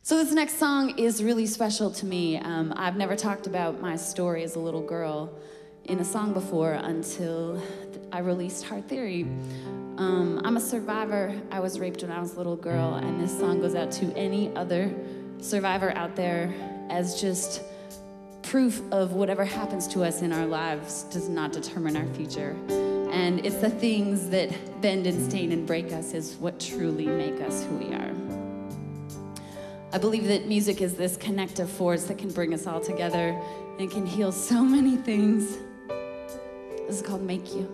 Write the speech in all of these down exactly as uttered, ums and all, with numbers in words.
So this next song is really special to me. Um, I've never talked about my story as a little girl in a song before until I released Heart Theory. Um, I'm a survivor. I was raped when I was a little girl, and this song goes out to any other survivor out there as just proof of whatever happens to us in our lives does not determine our future. And it's the things that bend and stain and break us is what truly make us who we are. I believe that music is this connective force that can bring us all together and can heal so many things. This is called Make You.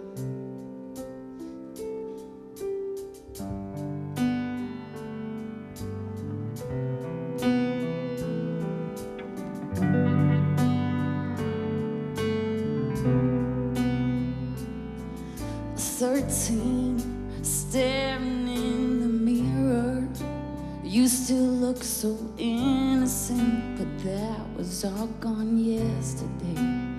Thirteen, staring in the mirror. You still look so innocent, but that was all gone yesterday.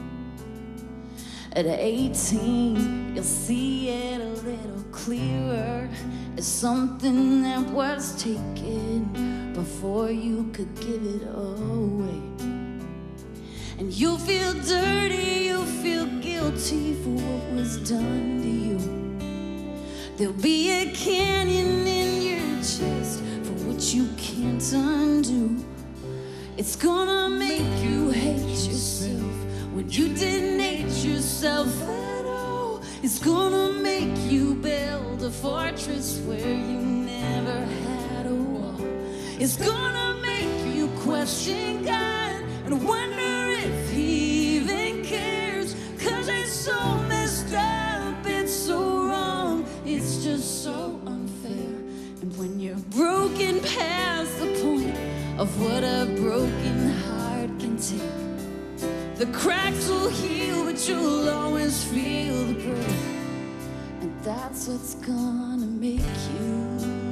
At eighteen, you'll see it a little clearer. It's something that was taken before you could give it away. And you feel dirty, you feel guilty for what was done to you. There'll be a canyon in your chest for what you can't undo. It's gonna make you hate yourself when you didn't hate yourself at all. It's gonna make you build a fortress where you never had a wall. It's gonna make you question God and wonder if He even cares. Cause it's so messed up, it's so wrong, it's just so unfair. And when you're broken past the point of what a broken heart can take, the cracks will heal, but you'll always feel the break. And that's what's gonna make you.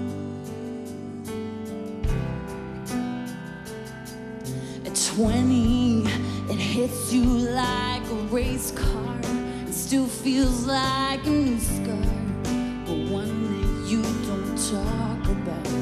At twenty, it hits you like a race car. It still feels like a new scar, but one that you don't talk about.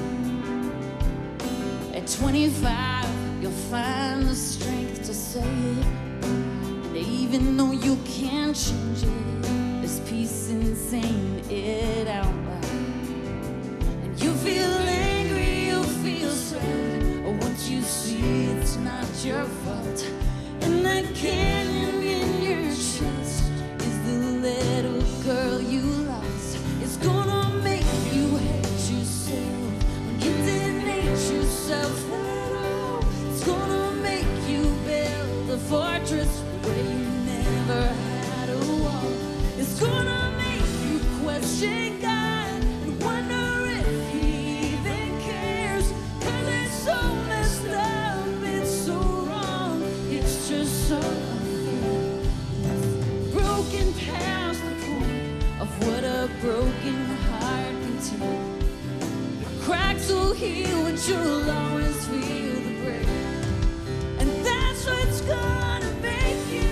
At twenty-five, you'll find the strength to say it. And even though you can't change it, there's peace in saying it out loud. And you feel angry, you feel sad, or once you see it's not your fault. And that canyon in your chest is the little girl you lost. It's gonna make you hate yourself when you didn't hate yourself at all. It's gonna make you build a fortress where you never had a wall. It's gonna make you question God and wonder if He even cares. Cause it's so messed up, it's so wrong, it's just so unfair. Broken past the point of what a broken heart can take. Your cracks will heal, but you'll always feel the break. And that's what's gonna make you.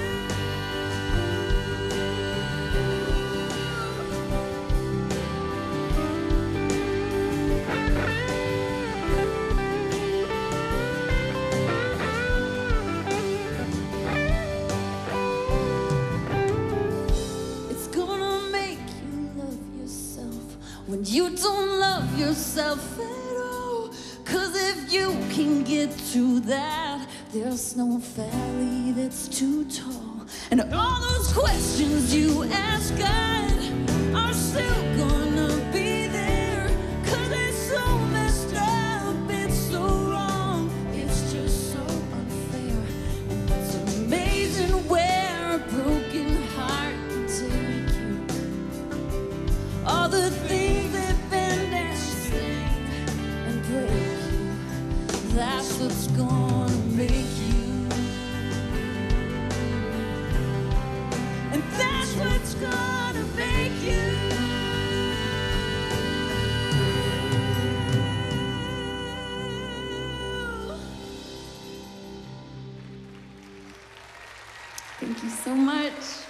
It's gonna make you love yourself when you don't love yourself at all. Cause if you can get through that, there's no valley that's too tall. And all those questions you ask God are still gonna be there. Cause it's so messed up, it's so wrong, it's just so unfair. And it's amazing where a broken heart can take you. All the things that bend and sting and break you, that's what's gonna make you. And that's what's gonna make you. Thank you so much.